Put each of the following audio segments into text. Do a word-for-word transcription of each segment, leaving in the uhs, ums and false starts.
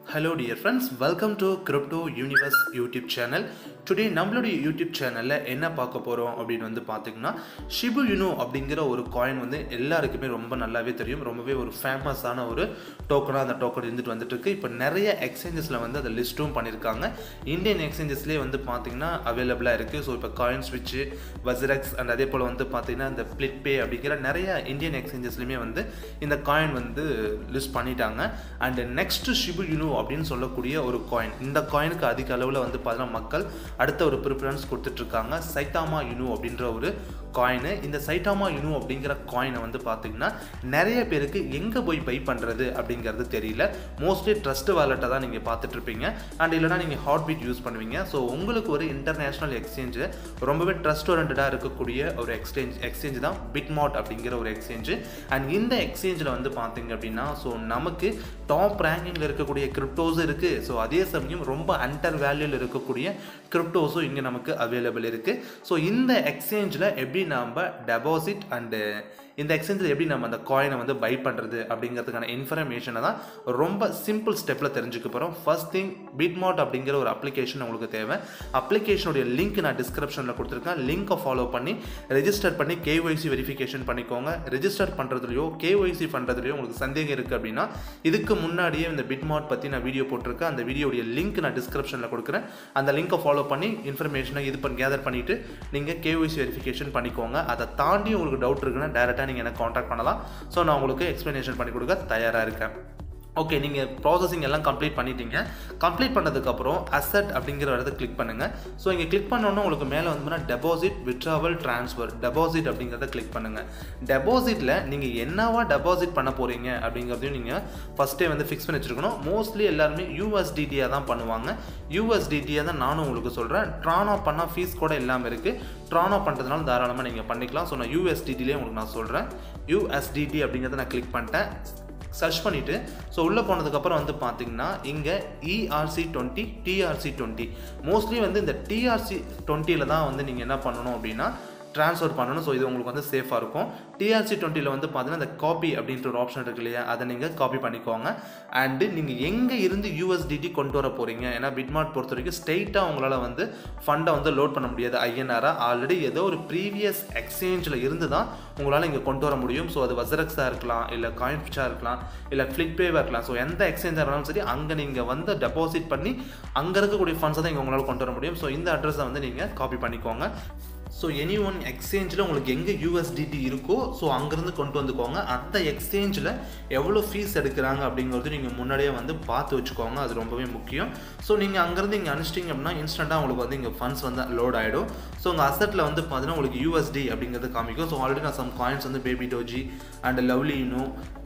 Hello dear friends, welcome to Crypto Universe YouTube channel. Today நம்மளுடைய YouTube channelல என்ன பார்க்க போறோம் அப்படினு வந்து பாத்தீங்கன்னா shibu அப்படிங்கற ஒரு காயின் வந்து எல்லாருக்குமே ரொம்ப நல்லாவே தெரியும். ரொம்பவே ஒரு ஃபேமஸான ஒரு டோக்கனா அந்த டோக்கன் இருந்துட்டு வந்துட்டு இருக்கு. இப்போ நிறைய எக்ஸ்சேஞ்சஸ்ல வந்து அத லிஸ்டும் பண்ணிருக்காங்க. இந்தியன் எக்ஸ்சேஞ்சஸ்லயே வந்து பாத்தீங்கன்னா அவேலபிளா இருக்கு. சோ இப்போ coinswitch, wazirx and அதே போல வந்து பாத்தீங்கன்னா இந்த flitpay அப்படிங்கற நிறைய இந்தியன் எக்ஸ்சேஞ்சஸ்லயே வந்து இந்த காயின் வந்து லிஸ்ட் பண்ணிட்டாங்க. and next shibu அப்படின்னு சொல்லக்கூடிய ஒரு காயின். இந்த காயினுக்கு அதிக அளவுல வந்து பாத்தீங்கன்னா மக்கள் அடுத்த ஒரு பிரெஃபரன்ஸ் கொடுத்துட்டு இருக்காங்க. saitama அப்படின்ற ஒரு காயின். இந்த saitama அப்படிங்கற காயினை வந்து பாத்தீங்கன்னா நிறைய பேருக்கு எங்க போய் பை பண்றது அப்படிங்கிறது தெரியல. மோஸ்ட்லி ட்ரஸ்ட் வாலெட்டை தான் நீங்க பார்த்துட்டு இருப்பீங்க. அண்ட் இல்லனா நீங்க hotbit யூஸ் பண்ணுவீங்க. சோ உங்களுக்கு ஒரு இன்டர்நேஷனல் எக்ஸ்சேஞ்ச் ரொம்பவே ட்ரஸ்ட் ஓரியண்டடா இருக்கக்கூடிய ஒரு எக்ஸ்சேஞ்ச் எக்ஸ்சேஞ்ச் தான் Bitmart அப்படிங்கிற ஒரு எக்ஸ்சேஞ்ச். அண்ட் இந்த எக்ஸ்சேஞ்சில் வந்து பாத்தீங்க அப்படின்னா ஸோ நமக்கு டாப் ரேங்கிங்ல இருக்கக்கூடிய கிரிப்டோஸ் இருக்கு. ஸோ அதே சமயம் ரொம்ப அண்டர் வேல்யூல இருக்கக்கூடிய கிரிப்டோஸும் இங்கே நமக்கு அவைலபிள் இருக்கு. ஸோ இந்த எக்ஸ்சேஞ்சில் எப்படி நம்ம டெபாசிட் அண்டு இந்த எக்ஸ்சேஞ்சில் எப்படி நம்ம அந்த காயினை வந்து பை பண்ணுறது அப்படிங்கிறதுக்கான இன்ஃபர்மேஷனை தான் ரொம்ப சிம்பிள் ஸ்டெப்பில் தெரிஞ்சுக்க போகிறோம். ஃபர்ஸ்ட் திங் Bitmart அப்படிங்கிற ஒரு அப்ளிகேஷன் உங்களுக்கு தேவை. அப்ளிகேஷனுடைய லிங்க் நான் டிஸ்கிரிப்ஷனில் கொடுத்துருக்கேன். லிங்கை ஃபாலோ பண்ணி ரெஜிஸ்டர் பண்ணி K Y C வெரிஃபிகேஷன் பண்ணிக்கோங்க. ரெஜிஸ்டர் பண்ணுறதுலையோ K Y C பண்ணுறதுலையோ உங்களுக்கு சந்தேகம் இருக்குது அப்படின்னா இதுக்கு முன்னாடியே இந்த Bitmart பற்றி நான் வீடியோ போட்டிருக்கேன். அந்த வீடியோடைய லிங்க் நான் டிஸ்கிரிப்ஷனில் கொடுக்குறேன். அந்த லிங்கை ஃபாலோ பண்ணி இன்ஃபர்மேஷனை இது பண்ணி கேதர் பண்ணிவிட்டு நீங்கள் K Y C வெரிஃபிகேஷன் பண்ணிக்கோங்க. அதை தாண்டி உங்களுக்கு டவுட் இருக்குன்னா டேரெக்டாக நீங்கள் எனக்கு காண்டாக்ட் பண்ணலாம். ஸோ நான் உங்களுக்கு எக்ஸ்பிளனேஷன் பண்ணி கொடுக்க தயாராக இருக்கேன். ஓகே, நீங்கள் ப்ராசஸிங் எல்லாம் கம்ப்ளீட் பண்ணிட்டீங்க. கம்ப்ளீட் பண்ணதுக்கப்புறம் அசெட் அப்படிங்கிற இடத்த கிளிக் பண்ணுங்கள். ஸோ இங்கே கிளிக் பண்ணோன்னா உங்களுக்கு மேலே வந்து டெபாசிட், வித்ட்ராவல், ட்ரான்ஸ்ஃபர், டெபாசிட் அப்படிங்கிறத கிளிக் பண்ணுங்கள். டெபாசிட்டில் நீங்கள் என்னவா டெபாசிட் பண்ண போகிறீங்க அப்படிங்கிறதையும் நீங்கள் ஃபஸ்ட்டே வந்து ஃபிக்ஸ் பண்ணி வச்சுருக்கணும். மோஸ்ட்லி எல்லாருமே U S D T தான் பண்ணுவாங்க. U S D T தான் நானும் உங்களுக்கு சொல்கிறேன். ட்ரான் ஆஃப் பண்ணால் ஃபீஸ் கூட இல்லாமல் இருக்குது. ட்ரான் ஆஃப் பண்ணுறதுனால தாராளமாக நீங்கள் பண்ணிக்கலாம். ஸோ நான் U S D T லேயே உங்களுக்கு நான் சொல்கிறேன். U S D T அப்படிங்கிறத நான் கிளிக் பண்ணிட்டேன். சர்ச் பண்ணிவிட்டு ஸோ உள்ளே போனதுக்கப்புறம் வந்து பார்த்தீங்கன்னா இங்கே E R C twenty T R C twenty mostly வந்து இந்த T R C டுவெண்ட்டியில் தான் வந்து நீங்கள் என்ன பண்ணணும் அப்படின்னா ட்ரான்ஸ்ஃபர் பண்ணணும். ஸோ இது உங்களுக்கு வந்து சேஃபாக இருக்கும். T R C டுவெண்ட்டியில் வந்து பார்த்தீங்கன்னா இந்த காப்பி அப்படின்ற ஒரு ஆப்ஷன் இருக்கு இல்லையா, அதை நீங்கள் காப்பி பண்ணிக்கோங்க. அண்டு நீங்கள் எங்கே இருந்து U S D T கொண்டு வர போகிறீங்க, ஏன்னா Bitmart பொறுத்த வரைக்கும் ஸ்ட்ரெயிட்டாக உங்களால் வந்து ஃபண்டை வந்து லோட் பண்ண முடியாது. I N R ஆல்ரெடி ஏதோ ஒரு ப்ரீவியஸ் எக்ஸ்சேஞ்சில் இருந்து தான் உங்களால் இங்கே கொண்டு வர முடியும். ஸோ அது wazirx-ஆக இருக்கலாம், இல்லை coinswitch-ஆக இருக்கலாம், இல்லை flitpay-ஆக இருக்கலாம். ஸோ எந்த எக்ஸ்சேஞ்சாக இருந்தாலும் சரி அங்கே நீங்கள் வந்து டெபாசிட் பண்ணி அங்கே இருக்கக்கூடிய ஃபண்ட்ஸை தான் இங்கே உங்களால் கொண்டு வர முடியும். ஸோ இந்த அட்ரஸை வந்து நீங்கள் காப்பி பண்ணிக்கோங்க. ஸோ எனி ஒன் எக்ஸ்சேஞ்சில் உங்களுக்கு எங்கே U S D T இருக்கோ ஸோ அங்கேருந்து கொண்டு வந்துக்கோங்க. அந்த எக்ஸ்சேஞ்சில் எவ்வளோ ஃபீஸ் எடுக்கிறாங்க அப்படிங்கிறது நீங்கள் முன்னாடியே வந்து பார்த்து வச்சுக்கோங்க. அது ரொம்பவே முக்கியம். ஸோ நீங்கள் அங்கேருந்து இங்கே அனுப்பிச்சிட்டிங்க அப்படின்னா இன்ஸ்டண்ட்டாக உங்களுக்கு வந்து இங்கே ஃபண்ட்ஸ் வந்து லோட் ஆகிடும். ஸோ உங்கள் அசெட்டில் வந்து பார்த்தீங்கன்னா உங்களுக்கு U S D அப்படிங்கிறது காமிக்கும். ஸோ ஆல்ரெடி நான் சம் காயின்ஸ் வந்து Baby Doge and lovely you know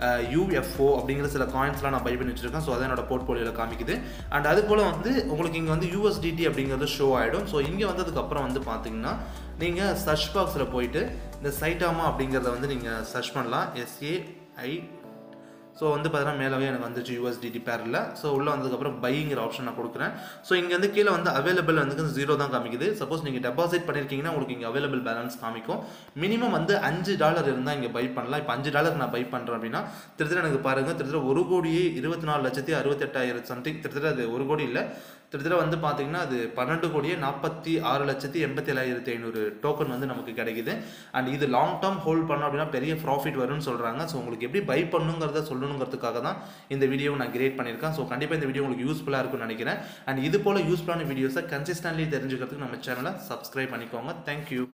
U F O அப்படிங்கிற சில காயின்ஸ்லாம் நான் பை பண்ணி வச்சுருக்கேன். ஸோ அதை என்னோட போர்ட்ஃபோலியோவில் காமிக்குது. அண்ட் அது போல் வந்து உங்களுக்கு இங்கே வந்து U S D T அப்படிங்கிறது ஷோ ஆகிடும். ஸோ இங்கே வந்ததுக்கப்புறம் வந்து பார்த்தீங்கன்னா நீங்கள் சர்ச் பாக்ஸில் போயிட்டு இந்த saitama அப்படிங்கிறத வந்து நீங்கள் சர்ச் பண்ணலாம். S A I ஸோ வந்து பார்த்தீங்கன்னா மேலவே எனக்கு வந்துச்சு U S D T பேரில். ஸோ உள்ளே வந்ததுக்கப்புறம் பைங்கிற ஆப்ஷன் நான் கொடுக்குறேன். ஸோ இங்கே வந்து கீழே வந்து அவைலபிள் வந்து ஜீரோ தான் காமிக்குது. சப்போஸ் நீங்கள் டெபாசிட் பண்ணியிருக்கீங்கன்னா உங்களுக்கு இங்கே அவைலபிள் பேலன்ஸ் காமிக்கும். மினிமம் வந்து அஞ்சு டாலர் இருந்தால் இங்கே பை பண்ணலாம். இப்போ அஞ்சு டாலர் நான் பை பண்ணுறேன் அப்படின்னா திருத்தர எனக்கு பாருங்கள், திருத்தர ஒரு கோடியே இருபத்தி நாலு லட்சத்தி அறுபத்தெட்டாயிரம் சம்திங், திருத்தர அது ஒரு கோடி இல்லை, திருத்தர வந்து பார்த்தீங்கன்னா அது பன்னெண்டு கோடியே நாற்பத்தி ஆறு லட்சத்தி எண்பத்தி ஏழாயிரத்தி ஐநூறு டோக்கன் வந்து நமக்கு கிடைக்குது. அண்ட் இது லாங் டேர்ம் ஹோல்ட் பண்ணோம் அப்படின்னா பெரிய ப்ராஃபிட் வரும்னு சொல்கிறாங்க. ஸோ உங்களுக்கு எப்படி பை பண்ணுங்கிறத சொல்லணுங்கிறதுக்காக தான் இந்த வீடியோ நான் கிரியேட் பண்ணியிருக்கேன். ஸோ கண்டிப்பாக இந்த வீடியோ உங்களுக்கு யூஸ்ஃபுல்லாக இருக்கும்னு நினைக்கிறேன். அண்ட் இது போல் யூஸ்ஃபுல்லான வீடியோஸை கன்சிஸ்டன்ட்லி தெரிஞ்சுக்கிறதுக்கு நம்ம சேனலை சப்ஸ்கிரைப் பண்ணிக்கோங்க. தேங்க்யூ.